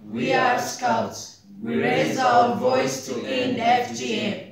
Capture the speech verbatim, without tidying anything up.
We are Scouts. We raise our voice to end F G M.